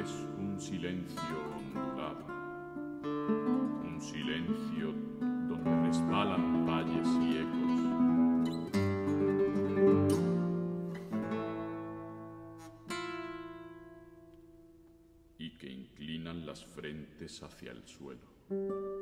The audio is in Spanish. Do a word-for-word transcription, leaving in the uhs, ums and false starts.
es un silencio ondulado, un silencio donde resbalan valles y ecos. Y que inclinan las frentes hacia el suelo.